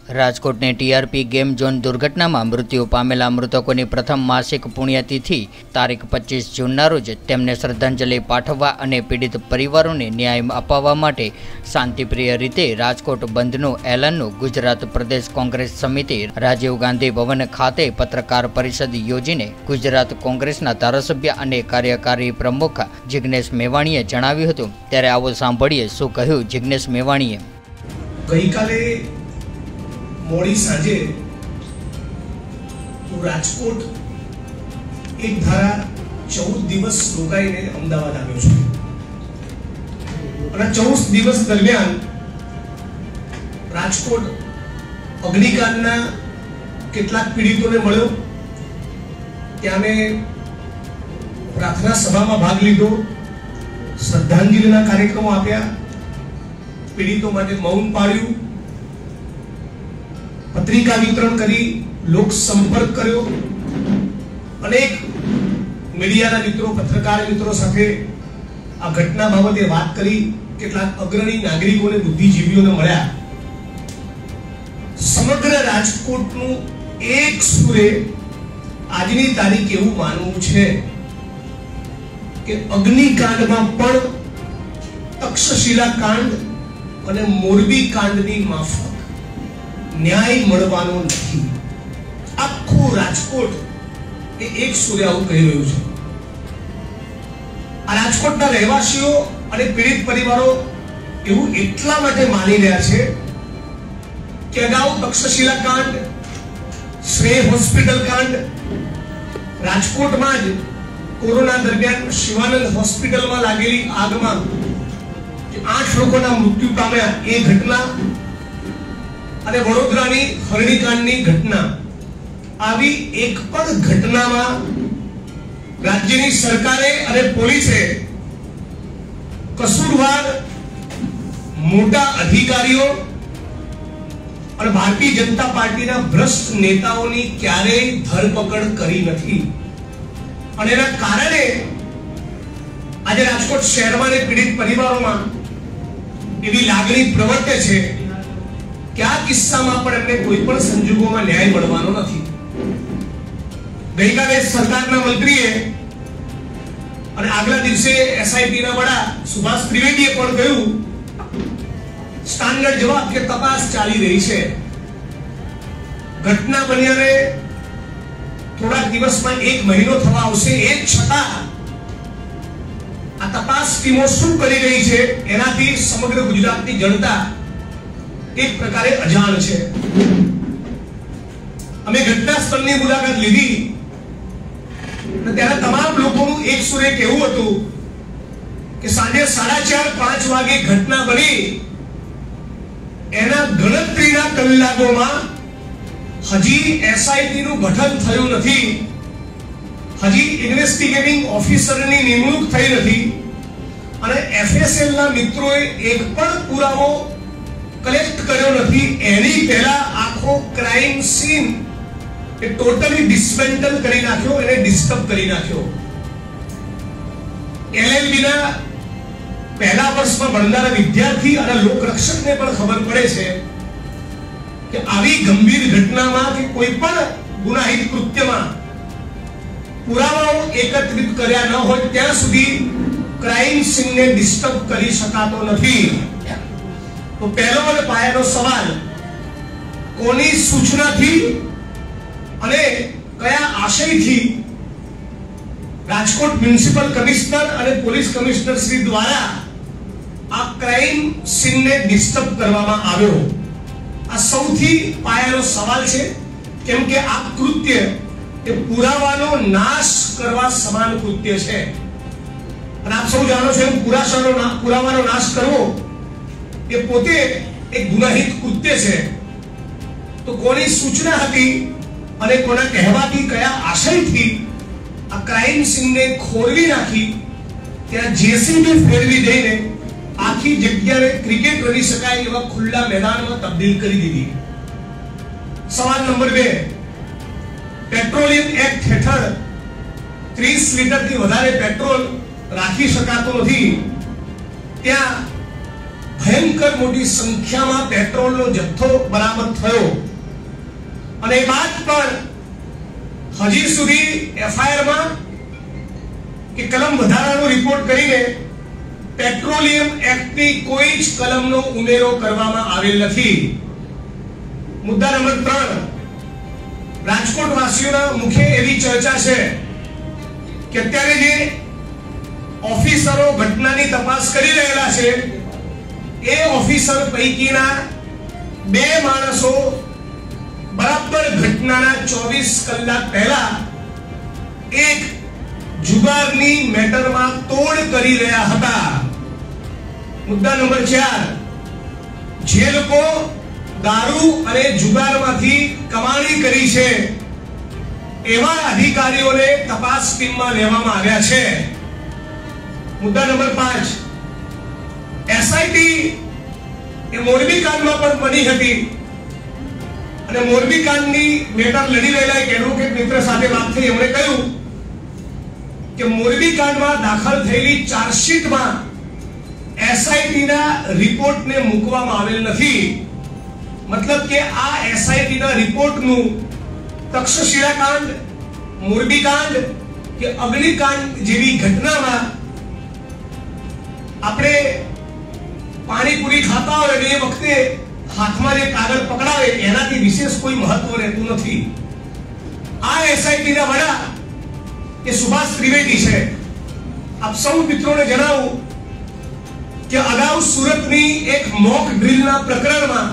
રાજકોટની TRP game zone દુર્ઘટનામાં મૃત્યુ પામેલા મૃતકોની પ્રથમ માસિક પુણ્યતિથિ તારીખ 25 જૂનના રોજ તેમને શ્રદ્ધાંજલિ પાઠવવા અને પીડિત પરિવારોને ન્યાય અપાવવા માટે શાંતિપ્રિય રીતે રાજકોટ બંધનું એલાનનું ગુજરાત પ્રદેશ કોંગ્રેસ સમિતિ રાજીવ ગાંધી ભવન ખાતે પત્રકાર પરિષદ યોજીને ગુજરાત કોંગ્રેસના ધારાસભ્ય અને કાર્યકારી પ્રમુખ જિગ્નેશ મેવાણીએ જણાવ્યું હતું। ત્યારે આવો સાંભળીએ શું કહ્યું જિગ્નેશ મેવાણીએ। ગઈકાલે मोड़ी सांजे राजकोट एक धारा 14 दिवस रोकाईने अमदावाद आव्यो छे अने 14 दिवस दरमियान राजकोट अग्निकांडना केटलाक पीड़ितोने मळ्यो, त्याने प्रार्थना सभामां भाग लीधो, श्रद्धांजलिना कार्यक्रमो आप्या, पीड़ितो माटे मौन पाळ्युं, पत्रिका वितरण करी, लोक संपर्क कर्यो, अनेक मीडियाना मित्रों पत्रकार मित्रों साथे आ घटना बाबते बात करी, केटलाक अग्रणी नागरिकोने बुद्धिजीवीओने मळ्या। समग्र राजकोटनुं एक सुरे आजनी तारीख एवुं मानवुं छे के अग्निकांडमां पण तक्षशिला कांड अने मोरबी कांडनी माफक न्याय मळवानो नथी। आखो राजकोट ए एक सूर्य आવું કહી રહ્યું છે। આ રાજકોટના રહેવાસીઓ અને પીડિત પરિવારો એવું એટલા માટે માની રહ્યા છે કે અગાઉ તક્ષશિલા કાંડ, શ્રેય હોસ્પિટલ કાંડ, રાજકોટમાં જ કોરોના દરમિયાન શિવાનંદ હોસ્પિટલમાં લાગેલી આગમાં 8 લોકોના મૃત્યુ પામ્યા એ ઘટના અને વડોદરાની હરણીકાંડની ઘટના, આવી એક પણ ઘટનામાં રાજ્યની સરકારે અને પોલીસે કસૂરવાર મોટા અધિકારીઓ અને ભારતીય જનતા પાર્ટીના ભ્રષ્ટ નેતાઓની ક્યારેય ધરપકડ કરી નથી। અને એના કારણે આજે રાજકોટ શહેરમાં અને પીડિત પરિવારોમાં એવી લાગણી પ્રવર્તે છે કે આ કિસ્સામાં પણ એમને કોઈ પણ સંજોગોમાં ન્યાય મળવાનો નથી। ગઈકાલે સરકારના મંત્રીએ અને આગલા દિવસે એસઆઈટીના વડા સુભાષ ત્રિવેદીએ પણ કહ્યું સ્ટાન્ડર્ડ જવાબ કે તપાસ ચાલી રહી છે। ઘટના બન્યાને થોડા દિવસમાં 1 મહિનો થવા આવશે, એક છતાં આ તપાસ ટીમો શું કરી રહી છે એનાથી સમગ્ર ગુજરાતની જનતા एक प्रकारे अजान छे। अमे घटना स्थलनी मुलाकात लीधी અને ત્યારે તમામ લોકોનું એક સુરે કહેવું હતું કે સાંજે 4:30-5 વાગે ઘટના બની એના ગણતરીના કલાકોમાં હજી એસઆઈટી નું ગઠન થયું નથી, હજી ઇન્વેસ્ટિગેટિંગ ઓફિસરની નિમણૂક થઈ નથી અને એફએસએલ ના મિત્રોએ એક પણ પુરાવો कलेक्ट કર્યો નથી। એની પહેલા આખો ક્રાઇમ સીન એ ટોટલી ડિસમેન્ટલ કરી નાખ્યો, એને ડિસ્ટર્બ કરી નાખ્યો। એલએલબી ના પહેલા વર્ષમાં ભણનારા વિદ્યાર્થી અને લોકરક્ષકને પણ ખબર પડે છે કે આવી ગંભીર ઘટનામાં કે કોઈ પણ ગુનાહિત કૃત્યમાં પુરાવાઓ એકત્રિત કર્યા ન હોય ત્યાં સુધી ક્રાઇમ સીનને ડિસ્ટર્બ કરી શકાતો નથી। तो पहलो और पायानो सवाल कोनी सूचना थी अने कया आशय थी राजकोट म्युनिसिपल कमिश्नर अने पुलिस कमिश्नर श्री द्वारा आ क्राइम सीन ने डिस्टर्ब करवामां आव्यो। आ सौथी पायानो सवाल छे केम के आ कृत्य ए पुरावानो नाश करवा समान कृत्य छे अने आप सौ जाणो छो पुरावानो नाश करवो ये पोते एक गुनाहित कृत्य छे। तो कोनी सूचना हती अने कोना कहेवाथी कया आशयथी आ क्राइम सीन ने खोरवी नाखी त्या जेसीबी फेरवी दઈને आखी जग्याए क्रिकेट रमी शकाय एवा खुल्ला मैदानमां तब्दील करी दीधी। सवाल नंबर 2, पेट्रोलियम एक्ट हेठळ 30 लीटरथी वधारे पेट्रोल राखी शकातो नथी, त्या भयंकर मोटी संख्या में पेट्रोल नो जत्थो बरामद थयो। અને એ બાદ પણ હજી સુધી એફઆઈઆર માં કે કલમ વધારાનો રિપોર્ટ કરીને પેટ્રોલિયમ એક્ટની કોઈ જ કલમનો ઉમેરો કરવામાં આવેલ નથી. મુદ્દા નંબર 3, રાજકોટ વાસીઓના મુખે એવી ચર્ચા છે કે અત્યારે જે ઓફિસરો ઘટનાની તપાસ કરી રહેલા છે એ ઓફિસર પૈકીના 2 માણસો બરાબર ઘટનાના 24 કલાક પહેલા એક જુગારની મેટરમાં તોડ કરી રહ્યા હતા. મુદ્દા નંબર 4, જે લોકો દારૂ અને જુગારમાંથી કમાણી કરી છે એવા અધિકારીઓને તપાસ ટીમમાં લેવામાં આવ્યા છે. મુદ્દા નંબર 5, એસઆઈટી એ મોરબી કાંડમાં પણ બની હતી અને મોરબી કાંડની મેટર લડી રહેલા એક એડવોકેટ મિત્ર સાથે વાત થઈ. એમણે કહ્યું કે મોરબી કાંડમાં દાખલ થયેલી ચાર્જશીટમાં એસઆઈટીના રિપોર્ટને મૂકવામાં આવેલ નથી. મતલબ કે આ એસઆઈટીના રિપોર્ટનું તક્ષશિલા કાંડ, મોરબી કાંડ કે અગ્નિકાંડ જેવી ઘટનામાં આપણે પાણીપુરી ખાતા હોય એ વખતે હાથમાં જે કાગળ પકડાવે એનાથી વિશેષ કોઈ મહત્વ રહેતું નથી. આ એસઆઈટીના વડા એ સુભાષ ત્રિવેદી છે. આપ સૌ મિત્રોને જણાવું કે અગાઉ સુરતની એક મોક ડ્રીલના પ્રકરણમાં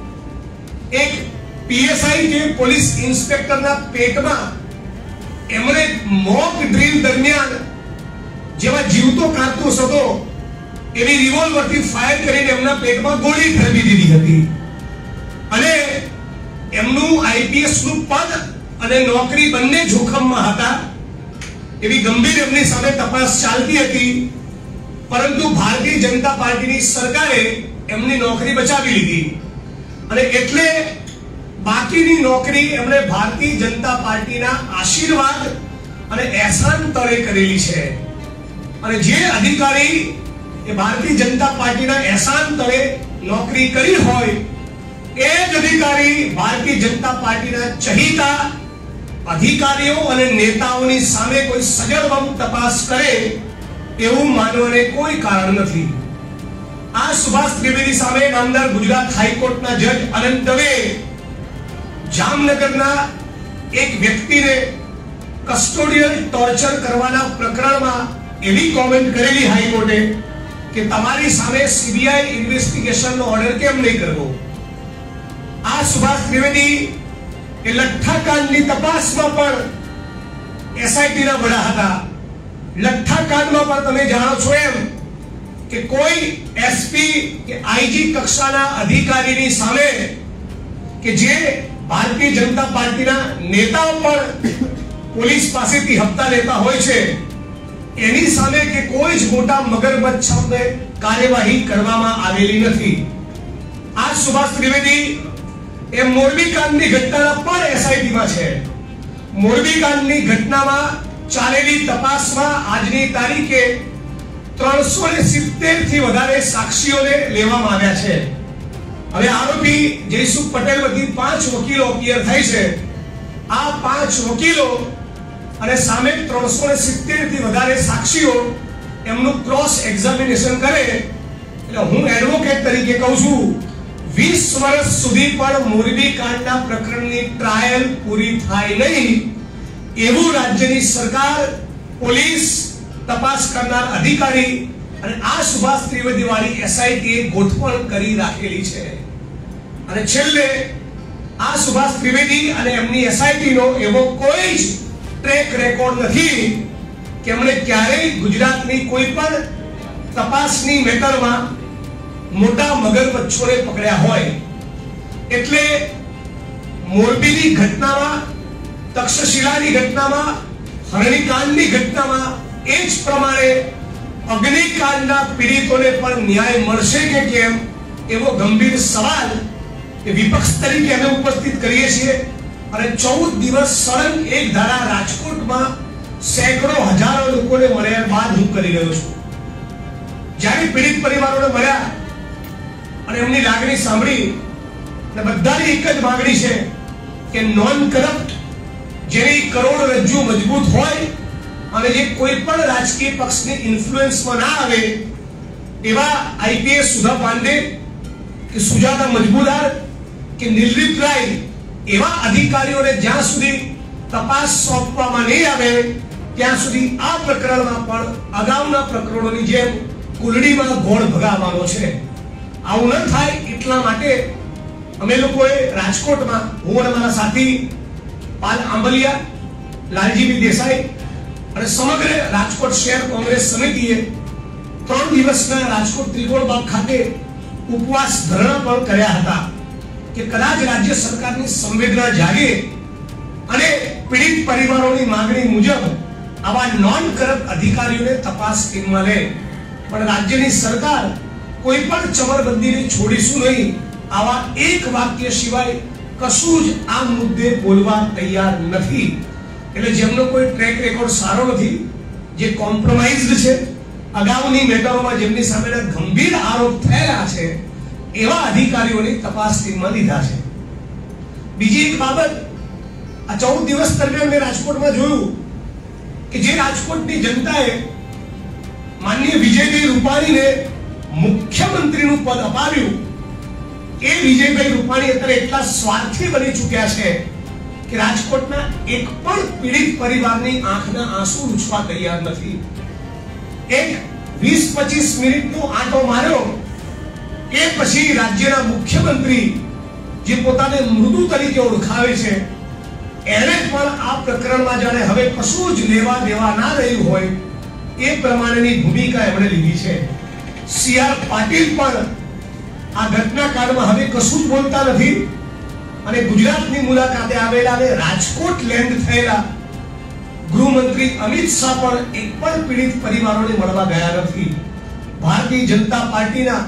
એક પીએસઆઈ કે પોલીસ ઇન્સ્પેક્ટરના પેટમાં એમણે મોક ડ્રીલ દરમિયાન જેવા જીવતો કારતૂસ હતો એવી રિવોલ્વરથી ફાયર કરીને એમના પેટમાં ગોળી ઠરવી દીધી હતી અને એમનું આઈપીએસ નું પદ અને નોકરી બંને જોખમમાં હતા. એવી ગંભીર એમની સામે તપાસ ચાલતી હતી, પરંતુ ભારતીય જનતા પાર્ટીની સરકારે એમની નોકરી બચાવી લીધી અને એટલે બાકીની નોકરી એમણે ભારતીય જનતા પાર્ટીના આશીર્વાદ અને એહસાન તળે કરેલી છે. અને જે અધિકારી એ ભારતીય જનતા પાર્ટીના એહસાન તળે નોકરી કરી હોય એ જ અધિકારી ભારતીય જનતા પાર્ટીના ચહીતા અધિકારીઓ અને નેતાઓની સામે કોઈ સજળબમ તપાસ કરે એવું માનવાને કોઈ કારણ નથી. આ સુભાષ ત્રિવેદી સામે નામદાર ગુજરાત હાઈકોર્ટના જજ અનંત દવે જામનગરના એક વ્યક્તિને કસ્ટોડિયલ ટોર્ચર કરવાના પ્રકરણમાં એવી કોમેન્ટ કરેલી હાઈકોર્ટે કે તમારી સામે સીબીઆઈ ઇન્વેસ્ટિગેશનનો ઓર્ડર કેમ નહીં કરવો. આ સુભાષ ત્રિવેદી એ લઠ્ઠાકાંડની તપાસમાં પણ એસઆઈટીના વડા હતા. લઠ્ઠાકાંડમાં પણ તમે જાણો છો એમ કે કોઈ એસપી કે આઈજી કક્ષાના અધિકારીની સામે કે જે ભારતીય જનતા પાર્ટીના નેતાઓ પણ પોલીસ પાસેથી હપ્તા લેતા હોય છે એની સામે કે કોઈ જ મોટા મગરમચ્છ સામે કાર્યવાહી કરવામાં આવેલી નથી. આ સુભાષ ત્રિવેદી એ મોરબી કાંડની ઘટનાના પણ એસઆઈટીમાં છે. મોરબી કાંડની ઘટનામાં ચાલેલી તપાસમાં આજની તારીખે 370 થી વધારે સાક્ષીઓને લેવામાં આવ્યા છે. હવે આરોપી જયસુખ પટેલ વતી 5 વકીલો અપિયર થાય છે. આ 5 વકીલો અને સામે 370 થી વધારે સાક્ષીઓ એમનું ક્રોસ એક્ઝામિનેશન કરે એટલે હું એડવોકેટ તરીકે કહું છું 20 વર્ષ સુધી પણ મોરબી કાંડના પ્રકરણની ટ્રાયલ પૂરી થાય નહીં એવું રાજ્યની સરકાર, પોલીસ, તપાસ કરનાર અધિકારી અને આ સુભાષ ત્રિવેદી વાળી એસઆઈટી ગોઠવણ કરી રાખેલી છે. અને છેલ્લે આ સુભાષ ત્રિવેદી અને એમની એસઆઈટી નો એવો કોઈ જ ટ્રેક રેકોર્ડ નથી કે એમણે ક્યારેય ગુજરાતની કોઈ પણ તપાસની મેટરમાં મોટા મગરમચ્છોને પકડ્યા હોય. એટલે મોરબીની ઘટનામાં, તક્ષશિલાની ઘટનામાં, હરણીકાંડની ઘટનામાં એ જ પ્રમાણે અગ્નિકાંડના પીડિતોને પણ ન્યાય મળશે કે કેમ એવો ગંભીર સવાલ એ વિપક્ષ તરીકે અમે ઉપસ્થિત કરીએ છીએ. અને 14 દિવસ સળંગ એક ધારા રાજકોટમાં સેંકડો હજારો લોકોને મળ્યા બાદ હું કરી રહ્યો છું. જ્યારે પીડિત પરિવારોને મળ્યા અને એમની લાગણી સાંભળી અને બધાની એક જ માંગણી છે કે નોન કરપ્ટ, જેની કરોડરજ્જુ મજબૂત હોય અને જે કોઈ પણ રાજકીય પક્ષની ઇન્ફ્લુઅન્સમાં ના આવે એવા આઈપીએસ સુધા પાંડે કે સુજાતા મજમુદાર કે નિર્લિપ રાય એવા અધિકારીઓને જ્યાં સુધી તપાસ સોંપવામાં નહીં આવે ત્યાં સુધી આ પ્રકરણમાં પણ અગાઉના પ્રકરણોની જેમ કુલડીમાં ગોળ ભગાવવાનો છે. આવું ન થાય એટલા માટે અમે લોકોએ રાજકોટમાં, હું અને મારા સાથી પાલ આંબલિયા, લાલજીભાઈ દેસાઈ અને સમગ્ર રાજકોટ શહેર કોંગ્રેસ સમિતિએ 3 દિવસના રાજકોટ ત્રિકોણબાગ ખાતે ઉપવાસ ધરણા પણ કર્યા હતા કે કદાચ રાજ્ય સરકારની સંવેદના જાગે અને પીડિત પરિવારોની માંગણી મુજબ આવા નોન કરપ્ટ અધિકારીઓને તપાસ ટીમમાં લે. પણ રાજ્યની સરકાર કોઈ પણ ચમરબંધીને છોડીશું નહીં આવા એક વાક્ય સિવાય કશું જ આ મુદ્દે બોલવા તૈયાર નથી. એટલે જેમનો કોઈ ટ્રેક રેકોર્ડ સારો નથી, જે કોમ્પ્રોમાઇઝડ છે, અગાઉની મેટરોમાં જેમની સામેના ગંભીર આરોપ થયેલા છે, એવા અધિકારીઓની તપાસ ટીમમાં લીધા છે. બીજી એક બાબત, આ 14 દિવસ દરમિયાન મેં રાજકોટમાં જોયું કે જે રાજકોટની જનતાએ માનનીય વિજયભાઈ રૂપાણીને મુખ્યમંત્રીનું પદ અપાવ્યું, એ વિજયભાઈ રૂપાણી અત્યારે એટલા સ્વાર્થી બની ચૂક્યા છે કે રાજકોટના એક પણ પીડિત પરિવારની આંખના આંસુ લૂછવા તૈયાર નથી. એક 20-25 મિનિટનો આંટો માર્યો એ પછી રાજ્યના મુખ્યમંત્રી, જે પોતાને મૃદુ તરીકે ઓળખાવે છે, એને પણ આ પ્રકરણમાં જાણે હવે કશું જ લેવા દેવા ના રહ્યું હોય એ પ્રમાણેની ભૂમિકા એમણે લીધી છે. સીઆર પાટીલ પણ આ ઘટનાકાંડમાં હવે કશું જ બોલતા નથી અને ગુજરાતની મુલાકાતે આવેલા અને રાજકોટ લેન્ડ થયેલા ગૃહમંત્રી અમિત શાહ પણ એક પણ પીડિત પરિવારોને મળવા ગયા નથી. ભારતીય જનતા પાર્ટીના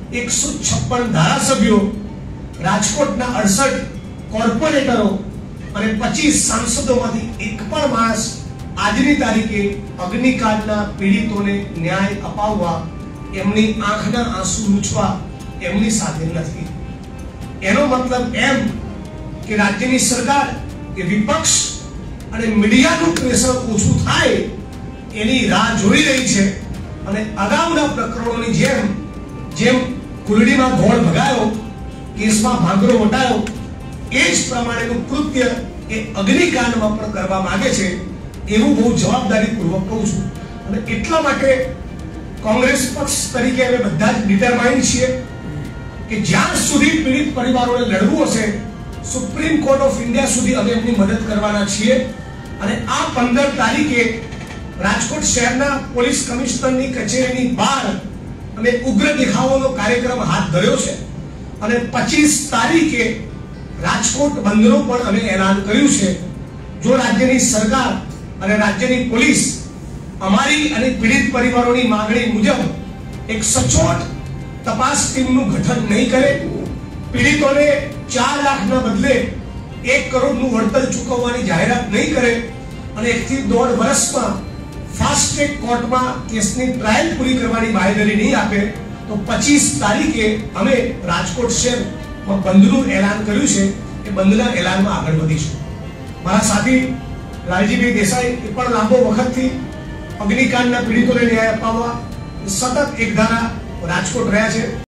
156 ધારાસભ્યો, રાજકોટના 68 કોર્પોરેટરો અને 25 સાંસદોમાંથી એક પણ માણસ આજની તારીખે અગ્નિકાંડના પીડિતોને ન્યાય અપાવવા, એમની આંખના આંસુ લૂછવા એમની સાથે નથી. એનો મતલબ એમ કે રાજ્યની સરકાર કે વિપક્ષ અને મીડિયાનું પ્રેશર ઓછું થાય એની રાહ જોઈ રહી છે અને અગાઉના પ્રકરણોની જેમ કુલડીમાં ગોળ ભગાયો, કેસમાં ભાંગરો વટાયો, એ જ પ્રમાણેનું કૃત્ય એ અગ્નિકાંડમાં પણ કરવા માંગે છે એવું બહુ જવાબદારીપૂર્વક કહું છું. અને એટલા માટે કોંગ્રેસ પક્ષ તરીકે અમે બધા જ ડિટરમાઇન્ડ છીએ કે જ્યાં સુધી પીડિત પરિવારોને લડવું હશે, સુપ્રીમ કોર્ટ ઓફ ઇન્ડિયા સુધી અમે એમની મદદ કરવાના છીએ. અને આ 15 તારીખે રાજકોટ શહેરના પોલીસ કમિશનરની કચેરીની બહાર અમે ઉગ્ર દેખાવોનો કાર્યક્રમ હાથ ધર્યો છે અને 25 તારીખે રાજકોટ બંધનો પણ અમે એલાન કર્યું છે. જો રાજ્યની સરકાર અને રાજ્યની પોલીસ અમારી અને પીડિત પરિવારોની માંગણી મુજબ એક સચોટ તપાસ ટીમનું ગઠન નહીં કરે, પીડિતોને 4 લાખના બદલે 1 કરોડનું વળતર ચૂકવવાની જાહેરાત નહીં કરે અને 1 થી 1.5 વર્ષમાં ફાસ્ટ ટ્રેક કોર્ટમાં કેસની ટ્રાયલ પૂરી કરવાની બાંહેધરી નહીં આપે તો 25 તારીખે અમે રાજકોટ શહેરમાં બંધનું એલાન કર્યું છે. એ બંધના એલાનમાં આગળ વધીશું. મારા સાથી લાલજીભાઈ દેસાઈ એ પણ લાંબો વખતથી અગ્નિકાંડના પીડિતોને ન્યાય અપાવવા સતત એક ધારા રાજકોટ રહ્યા છે.